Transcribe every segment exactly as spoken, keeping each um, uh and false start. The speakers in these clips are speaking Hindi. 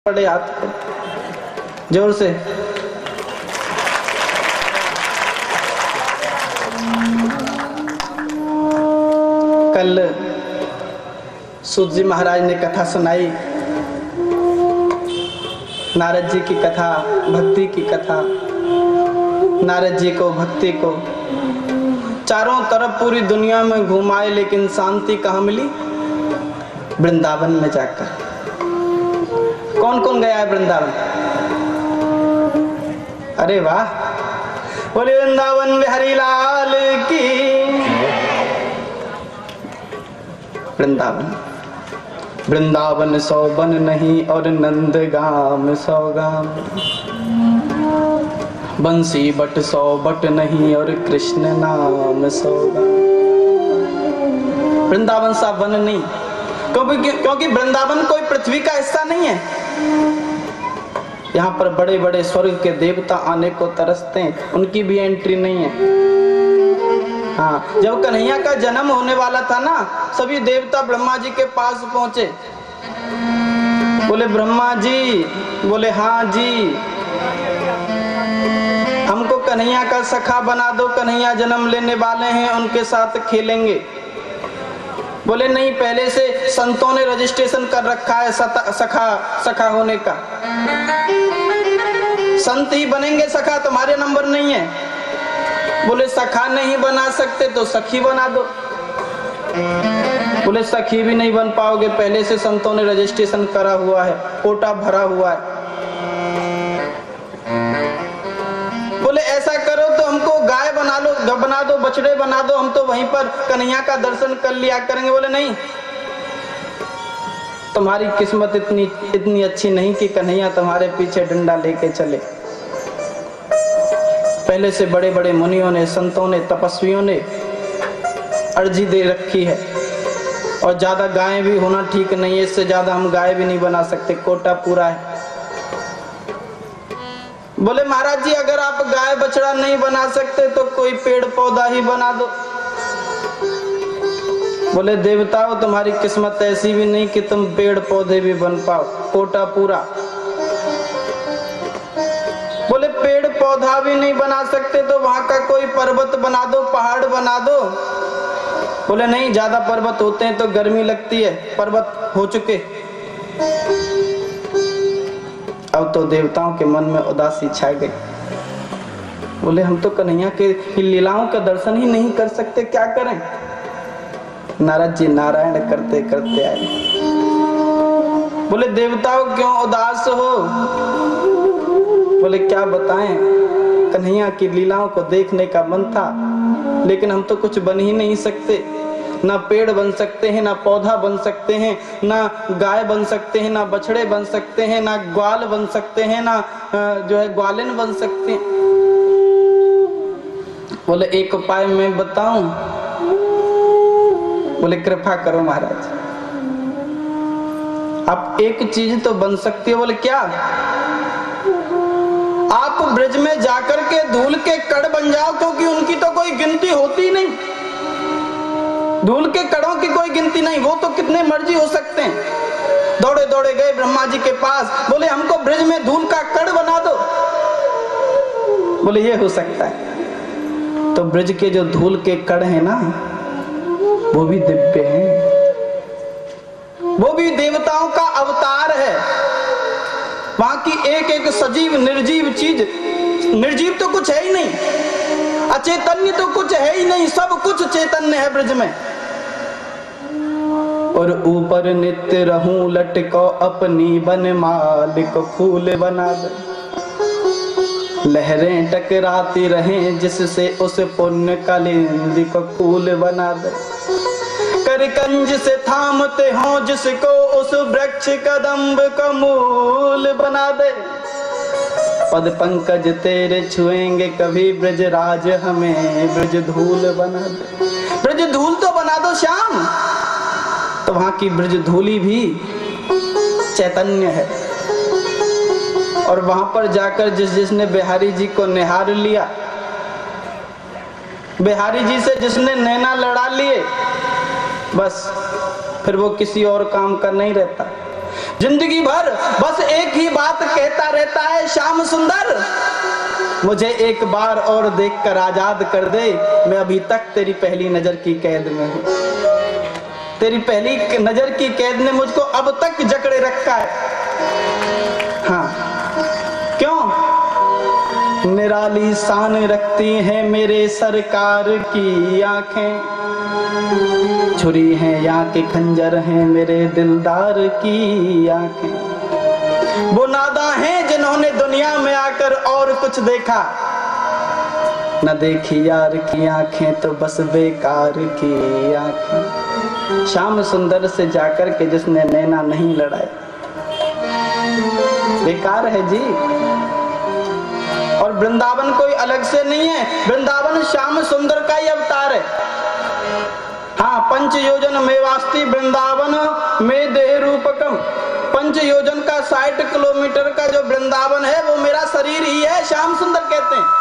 पड़े हाथ को जोर से। कल सूत जी महाराज ने कथा सुनाई, नारद जी की कथा, भक्ति की कथा। नारद जी को भक्ति को चारों तरफ पूरी दुनिया में घुमाए, लेकिन शांति कहाँ मिली? वृंदावन में जाकर। कौन कौन गया है वृंदावन? अरे वाह, बोले वृंदावन बिहारी लाल की। वृंदावन वृंदावन सौ बन नहीं और नंदगाम सौ गाम, बंसी बट सौ बट नहीं और कृष्ण नाम सौ गाम। वृंदावन सा वन नहीं, क्योंकि क्योंकि वृंदावन कोई पृथ्वी का हिस्सा नहीं है। यहाँ पर बड़े बड़े स्वर्ग के देवता आने को तरसते हैं, उनकी भी एंट्री नहीं है। हाँ, जब कन्हैया का जन्म होने वाला था ना, सभी देवता ब्रह्मा जी के पास पहुंचे। बोले ब्रह्मा जी, बोले हाँ जी, हमको कन्हैया का सखा बना दो, कन्हैया जन्म लेने वाले हैं, उनके साथ खेलेंगे। बोले नहीं, पहले से संतों ने रजिस्ट्रेशन कर रखा है सखा सखा होने का, संत ही बनेंगे सखा, तुम्हारे नंबर नहीं है। बोले सखा नहीं बना सकते तो सखी बना दो। बोले सखी भी नहीं बन पाओगे, पहले से संतों ने रजिस्ट्रेशन करा हुआ है, कोटा भरा हुआ है। बोले ऐसा करो तो हमको गाय बना लो, बना दो, बछड़े बना दो, हम तो वहीं पर कन्हैया का दर्शन कर लिया करेंगे। बोले नहीं, तुम्हारी किस्मत इतनी इतनी अच्छी नहीं कि कन्हैया तुम्हारे पीछे डंडा लेके चले। पहले से बड़े बड़े मुनियों ने, संतों ने, तपस्वियों ने अर्जी दे रखी है, और ज्यादा गाय भी होना ठीक नहीं है, इससे ज्यादा हम गाय भी नहीं बना सकते, कोटा पूरा है। बोले महाराज जी, अगर आप गाय बछड़ा नहीं बना सकते तो कोई पेड़ पौधा ही बना दो। बोले देवताओं, तुम्हारी किस्मत ऐसी भी नहीं कि तुम पेड़ पौधे भी बन पाओ, कोटा पूरा। बोले पेड़ पौधा भी नहीं बना सकते तो वहां का कोई पर्वत बना दो, पहाड़ बना दो। बोले नहीं, ज्यादा पर्वत होते हैं तो गर्मी लगती है, पर्वत हो चुके। अब तो देवताओं के मन में उदासी छा गई। बोले हम तो कन्हैया के लीलाओं का दर्शन ही नहीं कर सकते, क्या करें? नारद जी नारायण करते करते आए। बोले देवताओं क्यों उदास हो? बोले क्या बताएं, कन्हैया की लीलाओं को देखने का मन था, लेकिन हम तो कुछ बन ही नहीं सकते। ना पेड़ बन सकते हैं, ना पौधा बन सकते हैं, ना गाय बन सकते हैं, ना बछड़े बन सकते हैं, ना ग्वाल बन सकते हैं, ना जो है ग्वालिन बन सकते हैं। बोले एक उपाय मैं बताऊं? बोले कृपा करो महाराज, आप एक चीज तो बन सकती हो। बोले क्या? आप ब्रज में जाकर के धूल के कण बन जाओ, क्योंकि उनकी तो कोई गिनती होती नहीं। धूल के कणों की कोई गिनती नहीं, वो तो कितने मर्जी हो सकते हैं। दौड़े दौड़े गए ब्रह्मा जी के पास, बोले हमको ब्रज में धूल का कण बना दो। बोले ये हो सकता है। तो ब्रज के जो धूल के कण है ना, वो भी दिव्य हैं, वो भी देवताओं का अवतार है। वहां की एक एक सजीव निर्जीव चीज, निर्जीव तो कुछ है ही नहीं, अचेतन्य तो कुछ है ही नहीं, सब कुछ चैतन्य है ब्रज में। और ऊपर नित्य रहूं लटको अपनी बनमाल को फूल बना दे, लहरें टकराती रहें जिससे उस पुण्य कालिंदी को फूल बना दे, कर कंज से थामते हो जिसको उस वृक्ष कदम्ब का मूल बना दे। पद पंकज तेरे छुएंगे कभी ब्रजराज, हमें ब्रज धूल बना दे। ब्रज धूल तो बना दो श्याम। तो वहां की ब्रज धूली भी चैतन्य है। और वहां पर जाकर जिस जिसने बिहारी जी को निहार लिया, बिहारी जी से जिसने नैना लड़ा लिए, बस फिर वो किसी और काम का नहीं रहता। जिंदगी भर बस एक ही बात कहता रहता है, श्याम सुंदर मुझे एक बार और देखकर आजाद कर दे, मैं अभी तक तेरी पहली नजर की कैद में हूं। तेरी पहली नजर की कैद ने मुझको अब तक जकड़े रखा है। हाँ, क्यों? निराली शान रखती हैं मेरे सरकार की आंखें, छुरी हैं या के खंजर हैं मेरे दिलदार की आंखें। वो नादा हैं जिन्होंने दुनिया में आकर और कुछ देखा, न देखी यार की आंखें तो बस बेकार की आंखें। श्याम सुंदर से जाकर के जिसने नैना नहीं लड़ाए बेकार है जी। और वृंदावन कोई अलग से नहीं है, वृंदावन श्याम सुंदर का ही अवतार है। हाँ, पंच योजन में वास्ती वृंदावन में देह रूपकम। पंच योजन का साठ किलोमीटर का जो वृंदावन है वो मेरा शरीर ही है, श्याम सुंदर कहते हैं।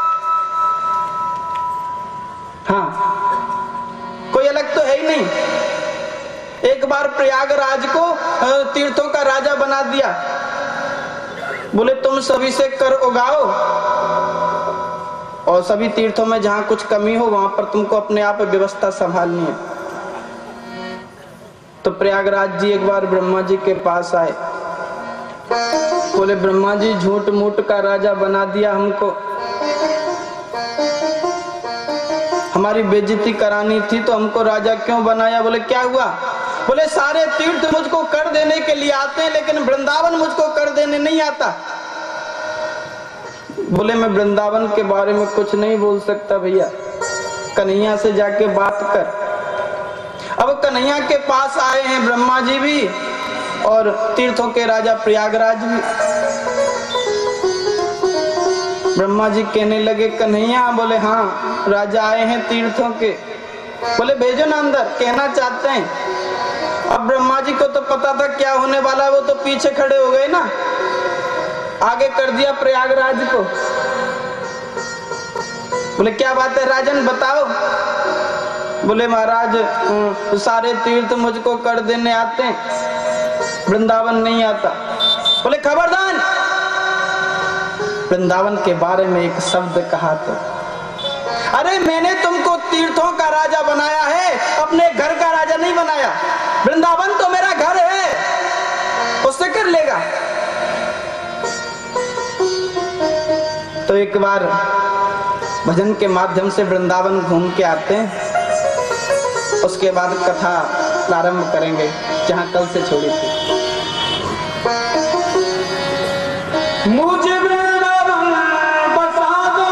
हाँ, कोई अलग तो है ही नहीं। एक बार प्रयागराज को तीर्थों का राजा बना दिया, बोले तुम सभी से कर उगाओ और सभी तीर्थों में जहां कुछ कमी हो वहां पर तुमको अपने आप व्यवस्था संभालनी है। तो प्रयागराज जी एक बार ब्रह्मा जी के पास आए, बोले ब्रह्मा जी झूठ मूठ का राजा बना दिया हमको, हमारी बेइज्जती करानी थी तो हमको राजा क्यों बनाया? बोले क्या हुआ? बोले सारे तीर्थ मुझको कर देने के लिए आते हैं लेकिन वृंदावन मुझको कर देने नहीं आता। बोले मैं वृंदावन के बारे में कुछ नहीं बोल सकता भैया, कन्हैया से जाके बात कर। अब कन्हैया के पास आए हैं ब्रह्मा जी भी और तीर्थों के राजा प्रयागराज भी। ब्रह्मा जी कहने लगे कन्हैया? बोले हाँ, राजा आए हैं तीर्थों के। बोले भेजो ना अंदर, कहना चाहते हैं। अब ब्रह्मा जी को तो पता था क्या होने वाला, वो तो पीछे खड़े हो गए ना, आगे कर दिया प्रयागराज को। बोले क्या बात है राजन, बताओ। बोले महाराज सारे तीर्थ मुझको कर देने आते हैं, वृंदावन नहीं आता। बोले खबरदार, वृंदावन के बारे में एक शब्द कहा तो अरे मैंने तुमको तीर्थों का राजा बनाया है, अपने घर का राजा नहीं बनाया। वृंदावन तो मेरा घर है, उससे कर लेगा। तो एक बार भजन के माध्यम से वृंदावन घूम के आते हैं, उसके बाद कथा प्रारंभ करेंगे जहां कल से छोड़ी थी। मुझे वृंदावन बसा दो,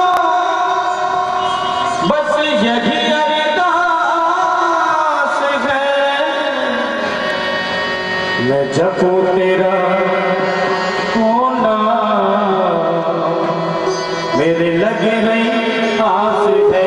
बस यही अरदास है, मैं जपू तेरा होना, मेरे लगे नहीं आस है।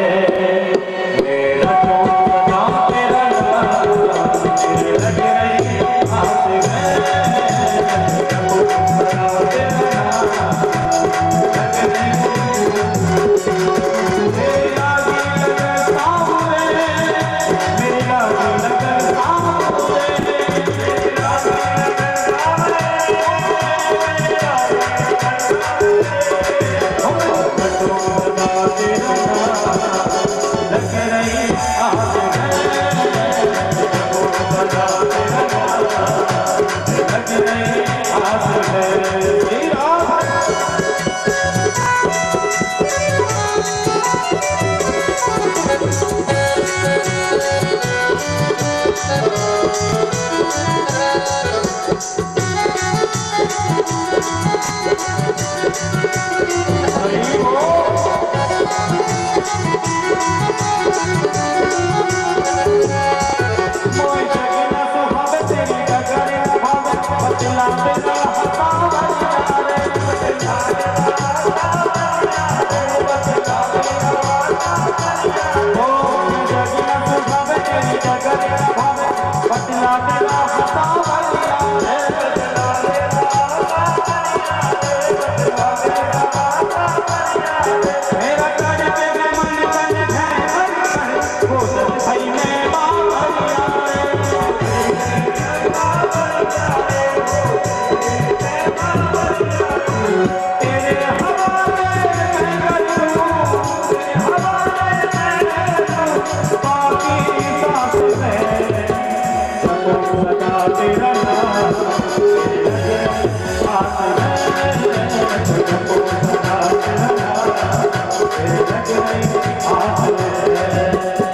आस है जपो सदा तेरा नाम मेरे लग रही आस है।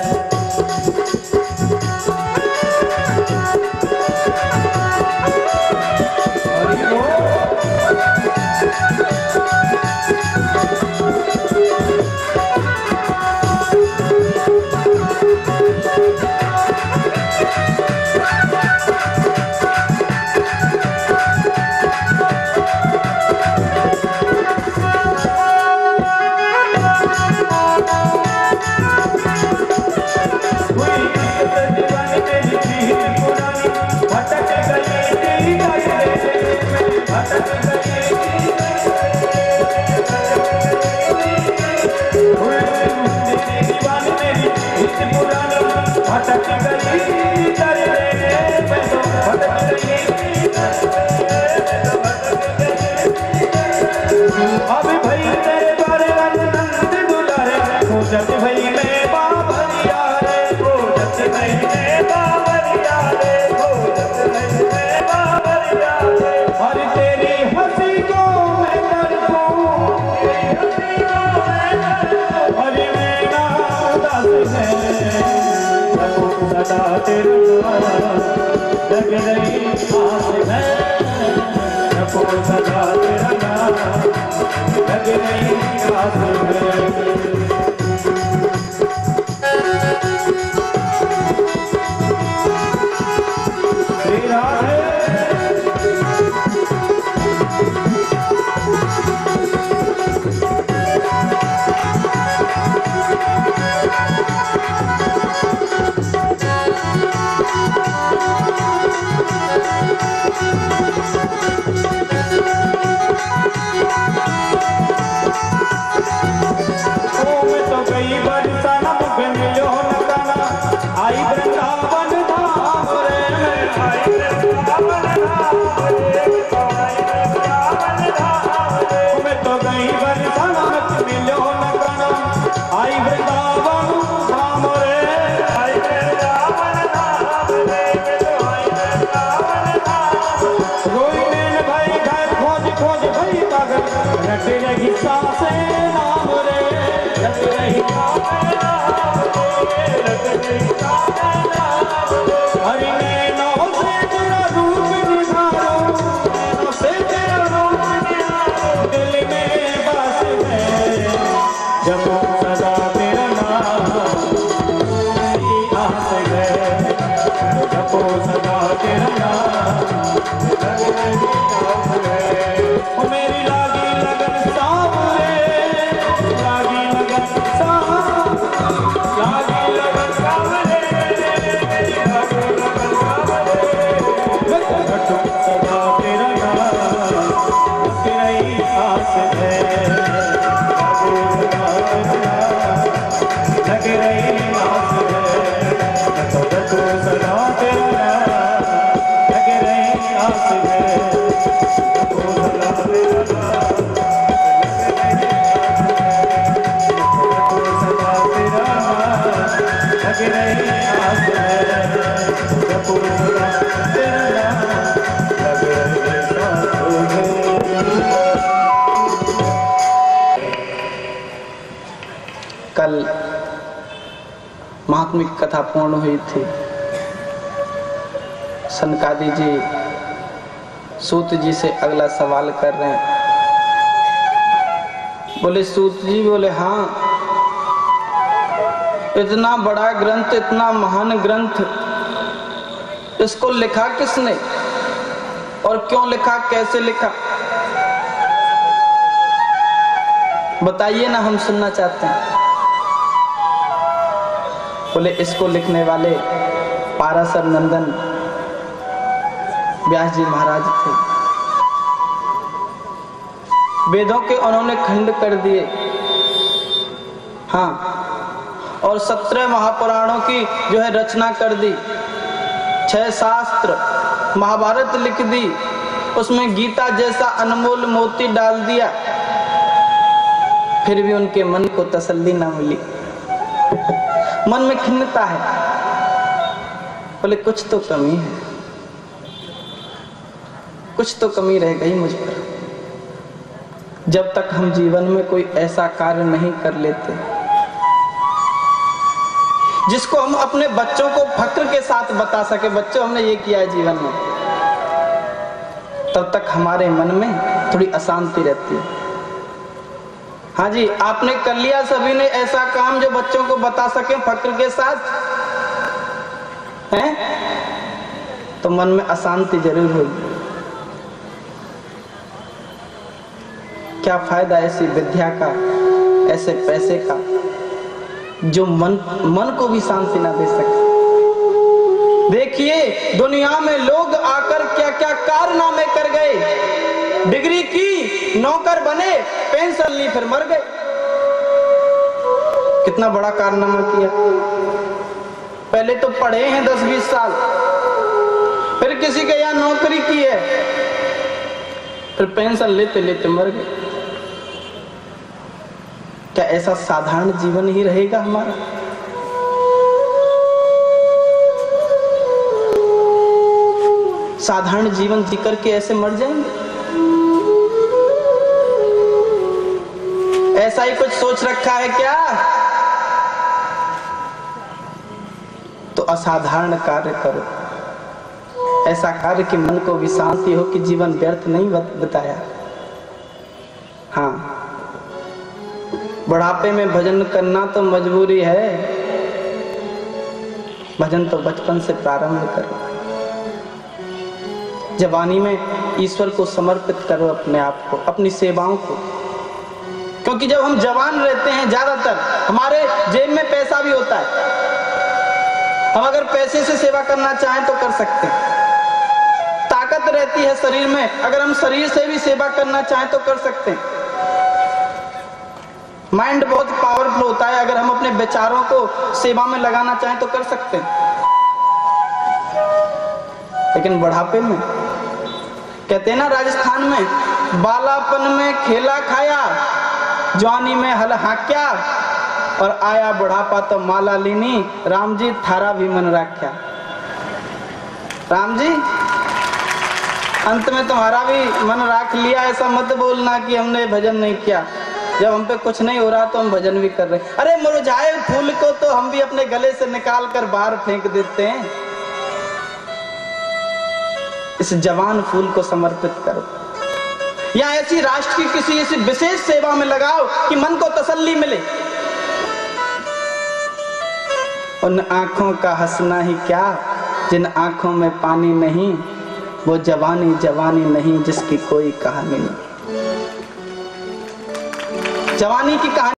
लग रही आस है जपो सदा तेरा नाम लग रही आस है। श्री राधे कल महात्मिक कथा पूर्ण हुई थी। सनकादि जी सूत जी से अगला सवाल कर रहे हैं। बोले सूत जी, बोले हाँ, इतना बड़ा ग्रंथ, इतना महान ग्रंथ, इसको लिखा किसने और क्यों लिखा, कैसे लिखा, बताइए ना, हम सुनना चाहते हैं। बोले इसको लिखने वाले पाराशर नंदन व्यास जी महाराज थे। वेदों के उन्होंने खंड कर दिए, हाँ, और सत्रह महापुराणों की जो है रचना कर दी, छह शास्त्र, महाभारत लिख दी, उसमें गीता जैसा अनमोल मोती डाल दिया, फिर भी उनके मन को तसल्ली ना मिली, मन में खिन्नता है। बोले कुछ तो कमी है, कुछ तो कमी रह गई मुझ पर। जब तक हम जीवन में कोई ऐसा कार्य नहीं कर लेते जिसको हम अपने बच्चों को फक्र के साथ बता सके, बच्चों हमने ये किया है जीवन में, तब तक हमारे मन में थोड़ी अशांति रहती है। हाँ जी, आपने कर लिया सभी ने ऐसा काम जो बच्चों को बता सके फक्र के साथ, हैं? तो मन में अशांति जरूर होगी। क्या फायदा ऐसी विद्या का, ऐसे पैसे का जो मन मन को भी शांति ना दे सके। देखिए दुनिया में लोग आकर क्या क्या कारनामे कर गए। डिग्री की, नौकर बने, पेंशन ली, फिर मर गए। कितना बड़ा कारनामा किया। पहले तो पढ़े हैं दस बीस साल, फिर किसी के यहाँ नौकरी की है, फिर पेंशन लेते लेते मर गए। क्या ऐसा साधारण जीवन ही रहेगा हमारा? साधारण जीवन जी करके ऐसे मर जाएंगे? ऐसा ही कुछ सोच रखा है क्या? तो असाधारण कार्य करो, ऐसा कार्य कि मन को भी शांति हो कि जीवन व्यर्थ नहीं बताया। हाँ, बुढ़ापे में भजन करना तो मजबूरी है, भजन तो बचपन से प्रारंभ करो। जवानी में ईश्वर को समर्पित करो अपने आप को, अपनी सेवाओं को, क्योंकि जब हम जवान रहते हैं ज्यादातर हमारे जेब में पैसा भी होता है। हम अगर पैसे से सेवा करना चाहें तो कर सकते हैं, ताकत रहती है शरीर में, अगर हम शरीर से भी सेवा करना चाहें तो कर सकते हैं। माइंड बहुत पावरफुल होता है, अगर हम अपने विचारों को सेवा में लगाना चाहें तो कर सकते हैं। लेकिन बुढ़ापे में कहते हैं ना राजस्थान में, बालापन में खेला खाया, जवानी में हल हाक्या, और आया बुढ़ापा तो माला लीनी, राम जी थारा भी मन राख्या। राम जी अंत में तुम्हारा भी मन राख लिया। ऐसा मत बोलना कि हमने भजन नहीं किया, जब हम पे कुछ नहीं हो रहा तो हम भजन भी कर रहे। अरे मुरझाए फूल को तो हम भी अपने गले से निकाल कर बाहर फेंक देते हैं। इस जवान फूल को समर्पित करो, या ऐसी राष्ट्र की किसी ऐसी विशेष सेवा में लगाओ कि मन को तसल्ली मिले। उन आंखों का हंसना ही क्या जिन आंखों में पानी नहीं, वो जवानी जवानी नहीं जिसकी कोई कहानी नहीं। जवानी की कहानी